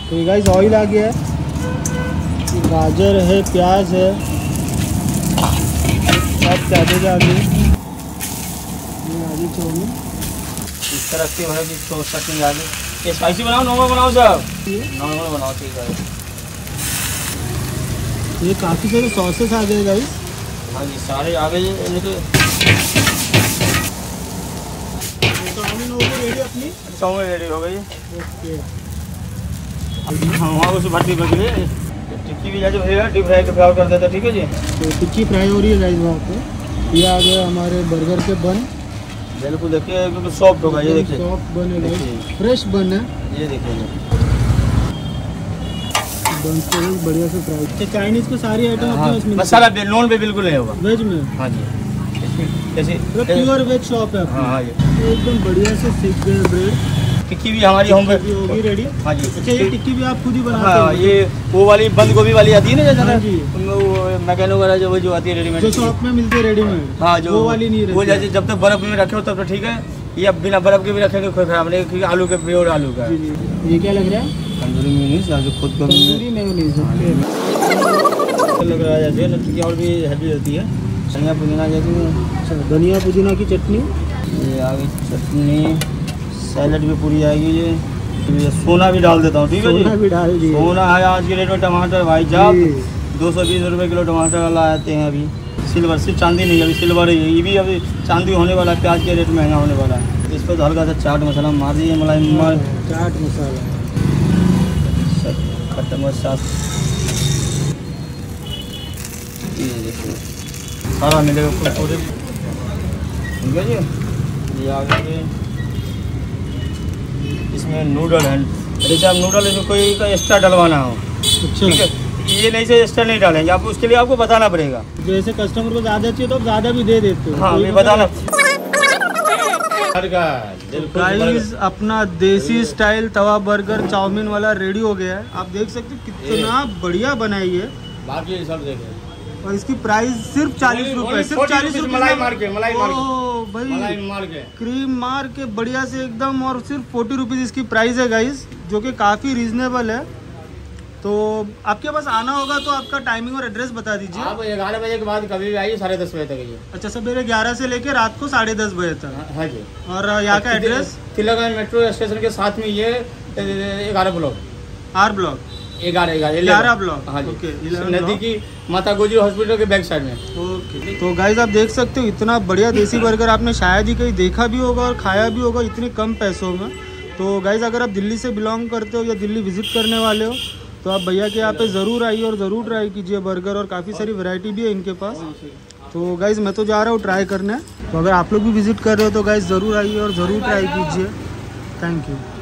तो ये guys oil आ गया है, गाजर है, प्याज है, सब कैबेज आ गई, ये आ गई चाउमीन। इस तरह के है कि चटनी आ गई। ये स्पाइसी बनाओ, नॉर्मल बनाओ सब? नॉर्मल बनाओ, ठीक है। ये काफ़ी सारे सॉसेस आ गए गाइस। हाँ जी, सारे आ गए। चाउमीन हो गई रेडी अपनी? चाउमीन रेडी हो गई। ओके, हाँ वहाँ उस भट्टी पर गई। टिक्की भी जैसे भैया डीप फ्राई कर देता, ठीक है जी। तो टिक्की फ्राई हो रही है गाइस वहाँ पे। ये आ गया हमारे बर्गर के बन। बिल्कुल देखिए, बिल्कुल सॉफ्ट होगा। ये देखिए सॉफ्ट बन है गाइस, फ्रेश बन है। ये देखिए बन को बढ़िया से फ्राई। चाइनीज को सारी आइटम अपने उसमें मसाला नॉन वेज बिल्कुल नहीं होगा, वेज में। हाँ जी, जैसे प्योर वेज शॉप है। हाँ जी, एकदम बढ़िया से सीख गए ब्रेड। टिक्की भी हमारी होम होगी रेडी। हाँ जी। अच्छा, ये टिक्की भी आप खुद ही बनाते हैं? हाँ, ये वो वाली बंद गोभी वाली आती है ना, जैसे हाँ जी, मैकेनो वगैरह जो आती है रेडीमेड, जो शॉप में मिलती है रेडीमेड। हाँ, जो वो वाली नहीं रहती। वो जैसे जब तक बर्फ में रखे हो तब तो ठीक है। ये अब बिना बर्फ के भी रखेंगे कोई खराब नहीं, क्योंकि आलू के प्योर आलू का। ये क्या लग रहा है? तंदूरी मेयोनीज, जो खुद तंदूरी मेयोनीज लग रहा है जैसे। टिक्की और भी हेल्दी रहती है। धनिया पुदीना जैसे। अच्छा, धनिया पुदीना की चटनी। ये आ गई चटनी, सैलड भी पूरी आएगी। ये सोना भी डाल देता हूँ, ठीक है जी। सोना भी डाल दिए। सोना है आज के रेट में। टमाटर भाई साहब 220 रुपये किलो टमाटर लाते हैं अभी। सिल्वर, सिर्फ चांदी नहीं, अभी सिल्वर है। ये भी अभी चांदी होने वाला है। प्याज के रेट महंगा होने वाला है। इस पर तो हल्का सा चाट मसाला मार दिए, मलाई मार, चाट मसाला, खट्टा मसाला, ये देखिए सारा मिलेगा पूरे, ठीक है जी। ये आ गए। इसमें नूडल है। जैसे आप नूडल इसमें कोई का एक्स्ट्रा डलवाना हो, ठीक है, ये नहीं से एक्स्ट्रा नहीं डालेंगे आप, उसके लिए आपको बताना पड़ेगा। जैसे कस्टमर को ज़्यादा चाहिए तो आप ज़्यादा भी दे देते हो। हाँ, ये बताना। गाइस, अपना desi style tawa burger chow mein वाला रेडी हो गया है। आप देख सकते हो कितना बढ़िया बनाई है। बाकी सब देखें। और इसकी प्राइस सिर्फ 40 रुपए, सिर्फ 40 रुपए। मलाई मार के भाई मार के क्रीम मार के बढ़िया से एकदम। और सिर्फ 40 रुपीज़ इसकी प्राइस है गाइस, जो कि काफ़ी रीजनेबल है। तो आपके पास आना होगा तो आपका टाइमिंग और एड्रेस बता दीजिए। आप 11 बजे के बाद कभी भी आइए, 10:30 बजे तक आइए। अच्छा, सवेरे 11 से लेकर रात को 10:30 बजे तक। हाँ जी। और यहाँ का एड्रेस तिलकगंज मेट्रो स्टेशन के साथ में ये 11 ब्लॉक, आर ब्लॉक, 11 ब्लॉक। हाँ जी, ओके, नजदीकी माता गुजरी हॉस्पिटल के बैक साइड में। ओके। तो गाइस, आप देख सकते हो इतना बढ़िया देसी बर्गर आपने शायद ही कहीं देखा भी होगा और खाया भी होगा इतने कम पैसों में। तो गाइस, अगर आप दिल्ली से बिलोंग करते हो या दिल्ली विजिट करने वाले हो तो आप भैया के यहाँ पे ज़रूर आइए और ज़रूर ट्राई कीजिए बर्गर। और काफ़ी सारी वैरायटी भी है इनके पास। तो गाइस, मैं तो जा रहा हूँ ट्राई करने। तो अगर आप लोग भी विजिट कर रहे हो तो गाइस ज़रूर आइए और ज़रूर ट्राई कीजिए। Thank you.